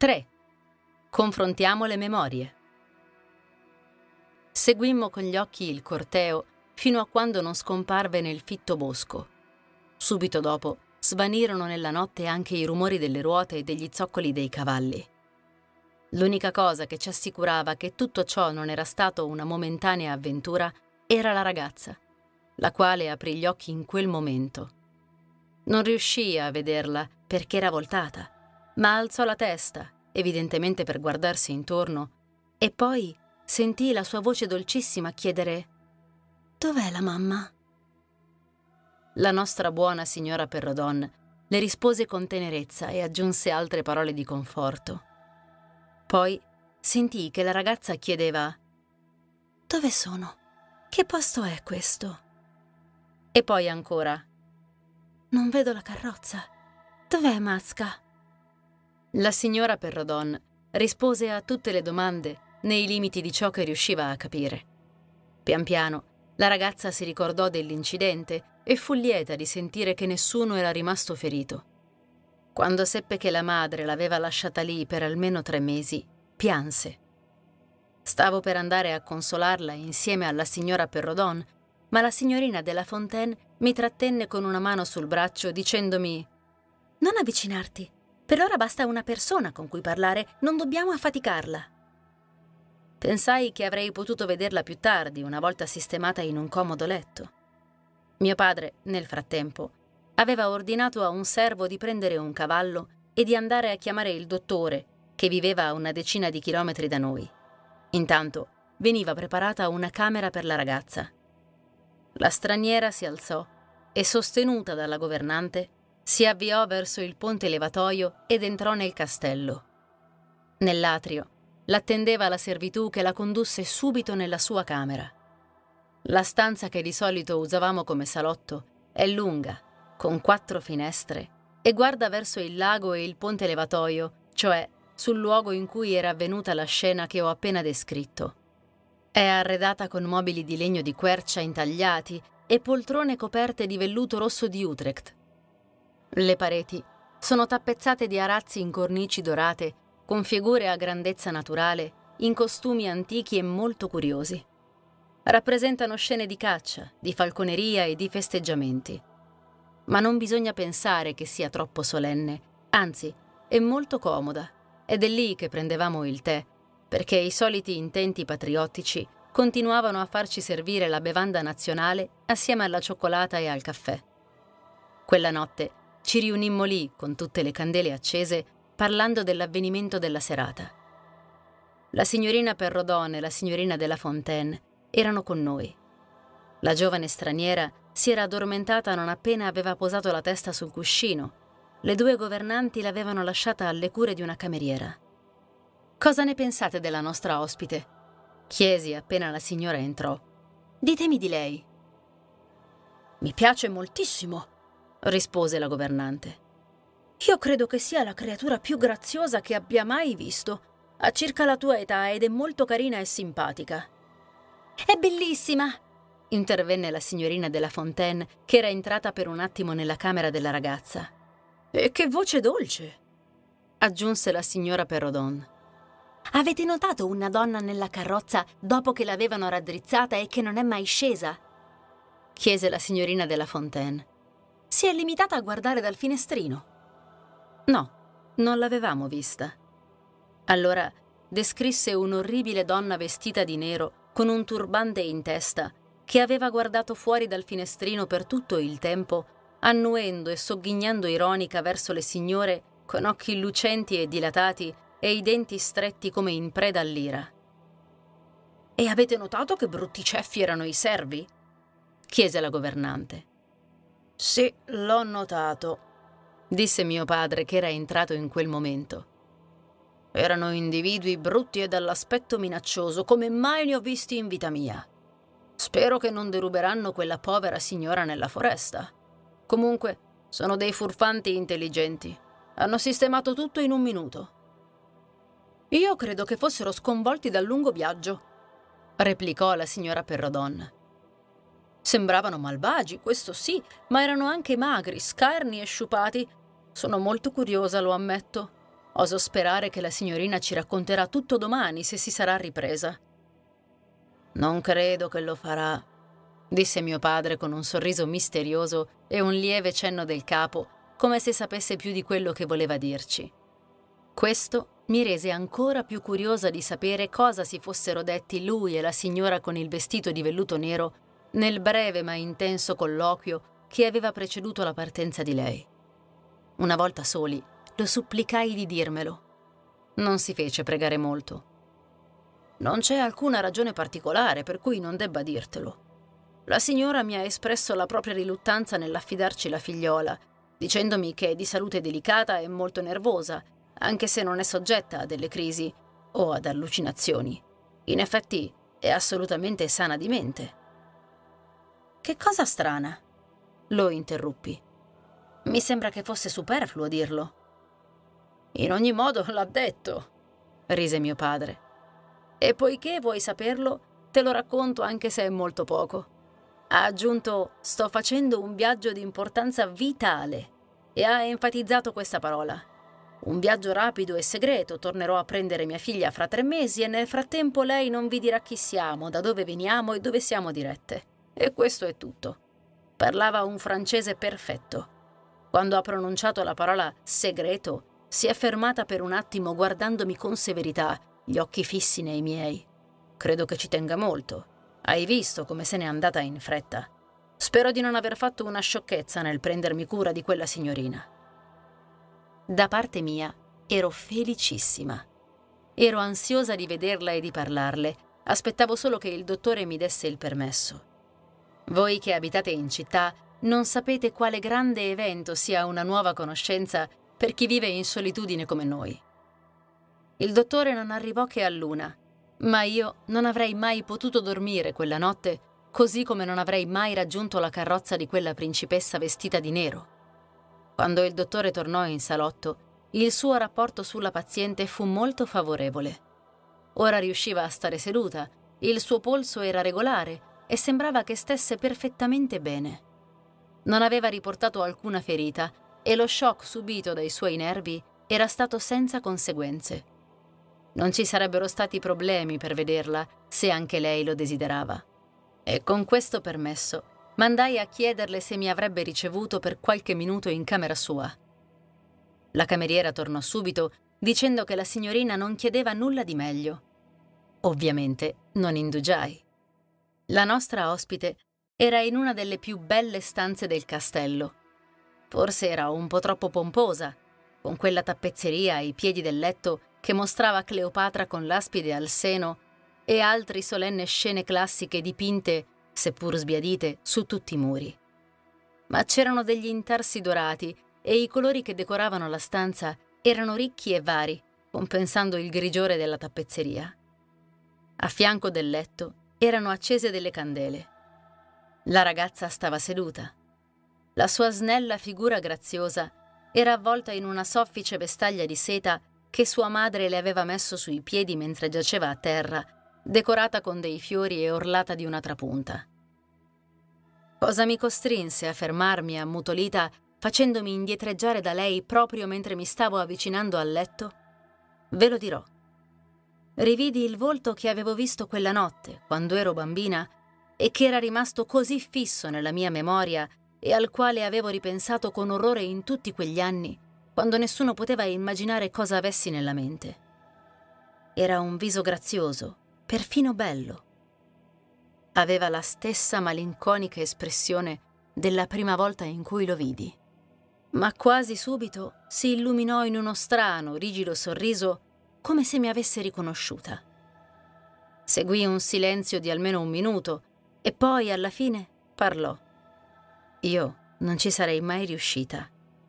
3. Confrontiamo le memorie. Seguimmo con gli occhi il corteo fino a quando non scomparve nel fitto bosco. Subito dopo svanirono nella notte anche i rumori delle ruote e degli zoccoli dei cavalli. L'unica cosa che ci assicurava che tutto ciò non era stato una momentanea avventura era la ragazza, la quale aprì gli occhi in quel momento. Non riuscì a vederla perché era voltata, ma alzò la testa, evidentemente per guardarsi intorno, e poi sentì la sua voce dolcissima chiedere: «Dov'è la mamma?» La nostra buona signora Perrodon le rispose con tenerezza e aggiunse altre parole di conforto. Poi sentì che la ragazza chiedeva: «Dove sono? Che posto è questo?» E poi ancora: «Non vedo la carrozza. Dov'è Mazca?» La signora Perrodon rispose a tutte le domande nei limiti di ciò che riusciva a capire. Pian piano la ragazza si ricordò dell'incidente e fu lieta di sentire che nessuno era rimasto ferito. Quando seppe che la madre l'aveva lasciata lì per almeno 3 mesi, pianse. Stavo per andare a consolarla insieme alla signora Perrodon, ma la signorina de La Fontaine mi trattenne con una mano sul braccio dicendomi: «Non avvicinarti. Per ora basta una persona con cui parlare, non dobbiamo affaticarla». Pensai che avrei potuto vederla più tardi, una volta sistemata in un comodo letto. Mio padre, nel frattempo, aveva ordinato a un servo di prendere un cavallo e di andare a chiamare il dottore, che viveva a una decina di chilometri da noi. Intanto veniva preparata una camera per la ragazza. La straniera si alzò e, sostenuta dalla governante, si avviò verso il ponte levatoio ed entrò nel castello. Nell'atrio l'attendeva la servitù che la condusse subito nella sua camera. La stanza che di solito usavamo come salotto è lunga, con 4 finestre, e guarda verso il lago e il ponte levatoio, cioè sul luogo in cui era avvenuta la scena che ho appena descritto. È arredata con mobili di legno di quercia intagliati e poltrone coperte di velluto rosso di Utrecht. Le pareti sono tappezzate di arazzi in cornici dorate, con figure a grandezza naturale, in costumi antichi e molto curiosi. Rappresentano scene di caccia, di falconeria e di festeggiamenti. Ma non bisogna pensare che sia troppo solenne, anzi, è molto comoda, ed è lì che prendevamo il tè, perché i soliti intenti patriottici continuavano a farci servire la bevanda nazionale assieme alla cioccolata e al caffè. Quella notte ci riunimmo lì, con tutte le candele accese, parlando dell'avvenimento della serata. La signorina Perrodon e la signorina de La Fontaine erano con noi. La giovane straniera si era addormentata non appena aveva posato la testa sul cuscino. Le 2 governanti l'avevano lasciata alle cure di una cameriera. «Cosa ne pensate della nostra ospite?» chiesi appena la signora entrò. «Ditemi di lei». «Mi piace moltissimo», rispose la governante. «Io credo che sia la creatura più graziosa che abbia mai visto. Ha circa la tua età ed è molto carina e simpatica». «È bellissima!» intervenne la signorina de La Fontaine, che era entrata per un attimo nella camera della ragazza. «E che voce dolce!» aggiunse la signora Perrodon. «Avete notato una donna nella carrozza dopo che l'avevano raddrizzata e che non è mai scesa?» chiese la signorina de La Fontaine. «Si è limitata a guardare dal finestrino». «No, non l'avevamo vista». Allora descrisse un'orribile donna vestita di nero con un turbante in testa che aveva guardato fuori dal finestrino per tutto il tempo, annuendo e sogghignando ironica verso le signore con occhi lucenti e dilatati e i denti stretti come in preda all'ira. «E avete notato che brutti ceffi erano i servi?» chiese la governante. «Sì, l'ho notato», disse mio padre, che era entrato in quel momento. «Erano individui brutti e dall'aspetto minaccioso, come mai ne ho visti in vita mia. Spero che non deruberanno quella povera signora nella foresta. Comunque, sono dei furfanti intelligenti. Hanno sistemato tutto in un minuto». «Io credo che fossero sconvolti dal lungo viaggio», replicò la signora Perrodon. «Sembravano malvagi, questo sì, ma erano anche magri, scarni e sciupati. Sono molto curiosa, lo ammetto». Oso sperare che la signorina ci racconterà tutto domani se si sarà ripresa. Non credo che lo farà, disse mio padre con un sorriso misterioso e un lieve cenno del capo, come se sapesse più di quello che voleva dirci. Questo mi rese ancora più curiosa di sapere cosa si fossero detti lui e la signora con il vestito di velluto nero nel breve ma intenso colloquio che aveva preceduto la partenza di lei. Una volta soli lo supplicai di dirmelo. Non si fece pregare molto. Non c'è alcuna ragione particolare per cui non debba dirtelo. La signora mi ha espresso la propria riluttanza nell'affidarci la figliola, dicendomi che è di salute delicata e molto nervosa, anche se non è soggetta a delle crisi o ad allucinazioni. In effetti è assolutamente sana di mente. Che cosa strana? Lo interruppi. Mi sembra che fosse superfluo dirlo. In ogni modo l'ha detto, rise mio padre. E poiché vuoi saperlo, te lo racconto anche se è molto poco. Ha aggiunto: sto facendo un viaggio di importanza vitale, e ha enfatizzato questa parola. Un viaggio rapido e segreto, tornerò a prendere mia figlia fra 3 mesi e nel frattempo lei non vi dirà chi siamo, da dove veniamo e dove siamo dirette. E questo è tutto. Parlava un francese perfetto. Quando ha pronunciato la parola segreto, si è fermata per un attimo guardandomi con severità, gli occhi fissi nei miei. Credo che ci tenga molto. Hai visto come se n'è andata in fretta. Spero di non aver fatto una sciocchezza nel prendermi cura di quella signorina. Da parte mia ero felicissima. Ero ansiosa di vederla e di parlarle. Aspettavo solo che il dottore mi desse il permesso. Voi che abitate in città non sapete quale grande evento sia una nuova conoscenza per chi vive in solitudine come noi. Il dottore non arrivò che all'1, ma io non avrei mai potuto dormire quella notte, così come non avrei mai raggiunto la carrozza di quella principessa vestita di nero. Quando il dottore tornò in salotto, il suo rapporto sulla paziente fu molto favorevole. Ora riusciva a stare seduta, il suo polso era regolare e sembrava che stesse perfettamente bene. Non aveva riportato alcuna ferita e lo shock subito dai suoi nervi era stato senza conseguenze. Non ci sarebbero stati problemi per vederla se anche lei lo desiderava. E con questo permesso mandai a chiederle se mi avrebbe ricevuto per qualche minuto in camera sua. La cameriera tornò subito dicendo che la signorina non chiedeva nulla di meglio. Ovviamente non indugiai. La nostra ospite era in una delle più belle stanze del castello. Forse era un po' troppo pomposa, con quella tappezzeria ai piedi del letto che mostrava Cleopatra con l'aspide al seno e altre solenni scene classiche dipinte, seppur sbiadite, su tutti i muri. Ma c'erano degli intarsi dorati e i colori che decoravano la stanza erano ricchi e vari, compensando il grigiore della tappezzeria. A fianco del letto erano accese delle candele. La ragazza stava seduta. La sua snella figura graziosa era avvolta in una soffice vestaglia di seta che sua madre le aveva messo sui piedi mentre giaceva a terra, decorata con dei fiori e orlata di una trapunta. Cosa mi costrinse a fermarmi ammutolita, facendomi indietreggiare da lei proprio mentre mi stavo avvicinando al letto? Ve lo dirò. Rividi il volto che avevo visto quella notte, quando ero bambina, e che era rimasto così fisso nella mia memoria e al quale avevo ripensato con orrore in tutti quegli anni, quando nessuno poteva immaginare cosa avessi nella mente. Era un viso grazioso, perfino bello. Aveva la stessa malinconica espressione della prima volta in cui lo vidi. Ma quasi subito si illuminò in uno strano, rigido sorriso, come se mi avesse riconosciuta. Seguì un silenzio di almeno 1 minuto e poi, alla fine, parlò. Io non ci sarei mai riuscita.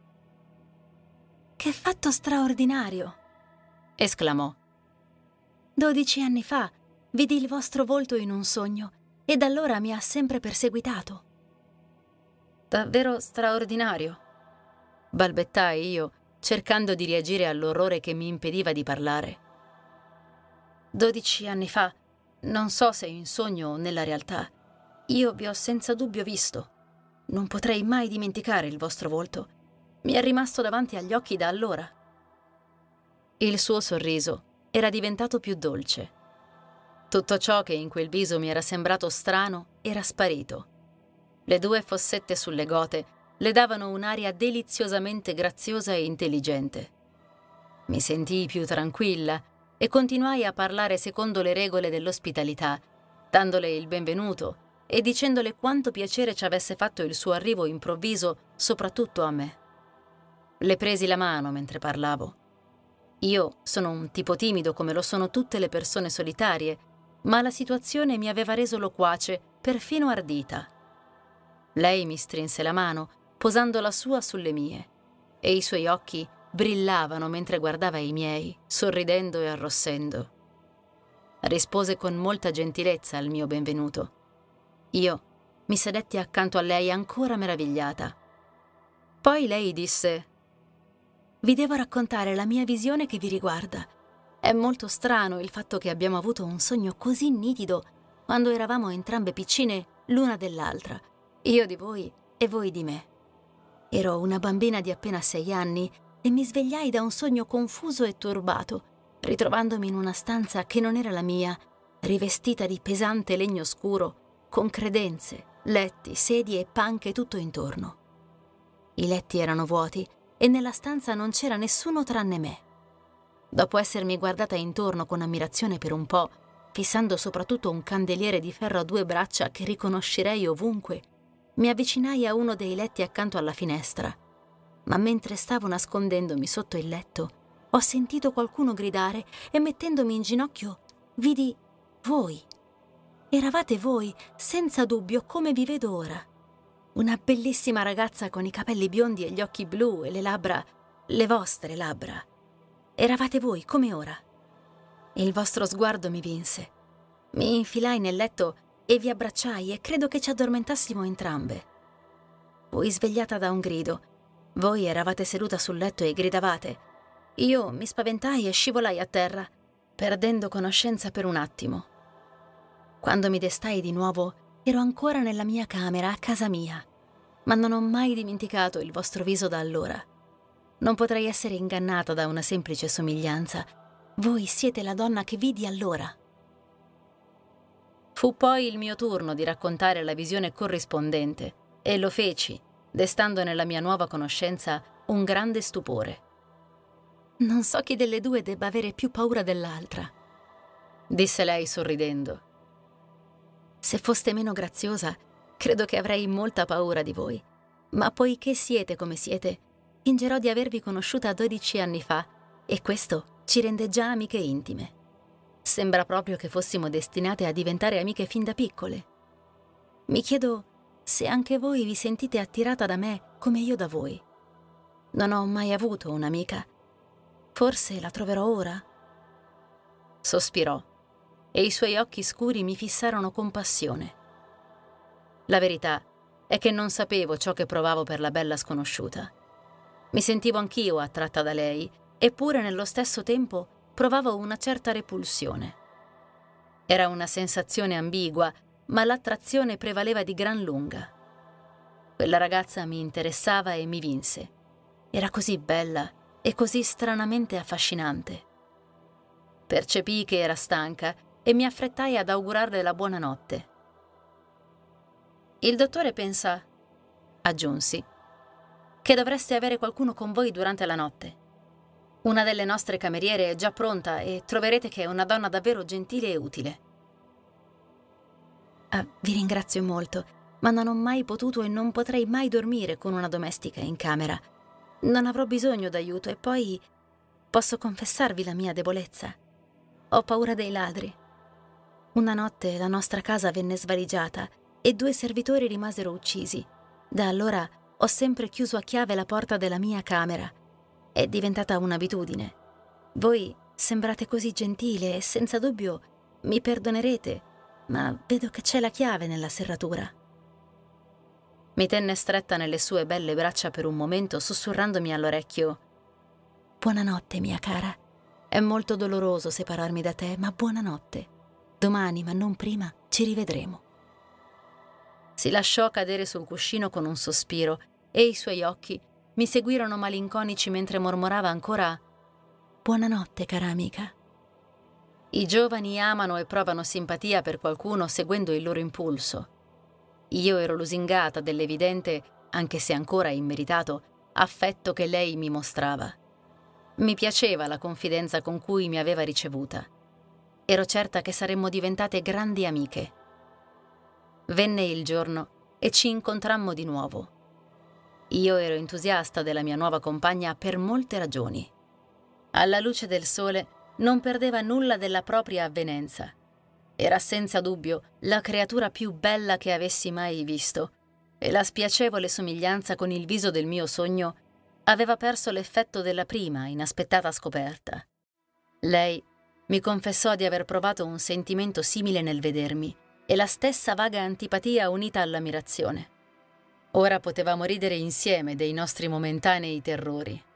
«Che fatto straordinario!» esclamò. «12 anni fa vidi il vostro volto in un sogno e da allora mi ha sempre perseguitato». «Davvero straordinario?» balbettai io, cercando di reagire all'orrore che mi impediva di parlare. 12 anni fa, non so se in sogno o nella realtà, io vi ho senza dubbio visto. Non potrei mai dimenticare il vostro volto. Mi è rimasto davanti agli occhi da allora. Il suo sorriso era diventato più dolce. Tutto ciò che in quel viso mi era sembrato strano era sparito. Le 2 fossette sulle gote le davano un'aria deliziosamente graziosa e intelligente. Mi sentii più tranquilla e continuai a parlare secondo le regole dell'ospitalità, dandole il benvenuto e dicendole quanto piacere ci avesse fatto il suo arrivo improvviso, soprattutto a me. Le presi la mano mentre parlavo. Io sono un tipo timido come lo sono tutte le persone solitarie, ma la situazione mi aveva reso loquace, perfino ardita. Lei mi strinse la mano, posando la sua sulle mie, e i suoi occhi brillavano mentre guardava i miei, sorridendo e arrossendo. Rispose con molta gentilezza al mio benvenuto. Io mi sedetti accanto a lei ancora meravigliata. Poi lei disse: «Vi devo raccontare la mia visione che vi riguarda. È molto strano il fatto che abbiamo avuto un sogno così nitido quando eravamo entrambe piccine l'una dell'altra, io di voi e voi di me. Ero una bambina di appena 6 anni e mi svegliai da un sogno confuso e turbato, ritrovandomi in una stanza che non era la mia, rivestita di pesante legno scuro, con credenze, letti, sedie e panche tutto intorno. I letti erano vuoti e nella stanza non c'era nessuno tranne me. Dopo essermi guardata intorno con ammirazione per un po', fissando soprattutto un candeliere di ferro a 2 braccia che riconoscerei ovunque, mi avvicinai a uno dei letti accanto alla finestra, ma mentre stavo nascondendomi sotto il letto, ho sentito qualcuno gridare e mettendomi in ginocchio vidi voi. Eravate voi, senza dubbio, come vi vedo ora. Una bellissima ragazza con i capelli biondi e gli occhi blu e le labbra, le vostre labbra. Eravate voi, come ora. Il vostro sguardo mi vinse. Mi infilai nel letto e vi abbracciai e credo che ci addormentassimo entrambe. Fui svegliata da un grido. Voi eravate seduta sul letto e gridavate. Io mi spaventai e scivolai a terra, perdendo conoscenza per un attimo. Quando mi destai di nuovo, ero ancora nella mia camera, a casa mia, ma non ho mai dimenticato il vostro viso da allora. Non potrei essere ingannata da una semplice somiglianza. Voi siete la donna che vidi allora. Fu poi il mio turno di raccontare la visione corrispondente e lo feci, destando nella mia nuova conoscenza un grande stupore. «Non so chi delle 2 debba avere più paura dell'altra», disse lei sorridendo. «Se foste meno graziosa, credo che avrei molta paura di voi, ma poiché siete come siete, fingerò di avervi conosciuta 12 anni fa e questo ci rende già amiche intime. Sembra proprio che fossimo destinate a diventare amiche fin da piccole. Mi chiedo se anche voi vi sentite attirata da me come io da voi. Non ho mai avuto un'amica. Forse la troverò ora?» Sospirò e i suoi occhi scuri mi fissarono con passione. La verità è che non sapevo ciò che provavo per la bella sconosciuta. Mi sentivo anch'io attratta da lei, eppure nello stesso tempo provavo una certa repulsione. Era una sensazione ambigua, ma l'attrazione prevaleva di gran lunga. Quella ragazza mi interessava e mi vinse. Era così bella e così stranamente affascinante. Percepii che era stanca e mi affrettai ad augurarle la buonanotte. «Il dottore pensa», aggiunsi, «che dovreste avere qualcuno con voi durante la notte. Una delle nostre cameriere è già pronta e troverete che è una donna davvero gentile e utile». «Vi ringrazio molto, ma non ho mai potuto e non potrei mai dormire con una domestica in camera. Non avrò bisogno d'aiuto e poi posso confessarvi la mia debolezza. Ho paura dei ladri. Una notte la nostra casa venne svaligiata e 2 servitori rimasero uccisi. Da allora ho sempre chiuso a chiave la porta della mia camera. È diventata un'abitudine. Voi sembrate così gentile e senza dubbio mi perdonerete, ma vedo che c'è la chiave nella serratura». Mi tenne stretta nelle sue belle braccia per un momento, sussurrandomi all'orecchio: «Buonanotte, mia cara. È molto doloroso separarmi da te, ma buonanotte. Domani, ma non prima, ci rivedremo». Si lasciò cadere sul cuscino con un sospiro e i suoi occhi mi seguirono malinconici mentre mormorava ancora: Buonanotte, cara amica. I giovani amano e provano simpatia per qualcuno seguendo il loro impulso. Io ero lusingata dell'evidente, anche se ancora immeritato, affetto che lei mi mostrava. Mi piaceva la confidenza con cui mi aveva ricevuta. Ero certa che saremmo diventate grandi amiche. Venne il giorno e ci incontrammo di nuovo. Io ero entusiasta della mia nuova compagna per molte ragioni. Alla luce del sole non perdeva nulla della propria avvenenza. Era senza dubbio la creatura più bella che avessi mai visto, e la spiacevole somiglianza con il viso del mio sogno aveva perso l'effetto della prima, inaspettata scoperta. Lei mi confessò di aver provato un sentimento simile nel vedermi e la stessa vaga antipatia unita all'ammirazione. Ora potevamo ridere insieme dei nostri momentanei terrori.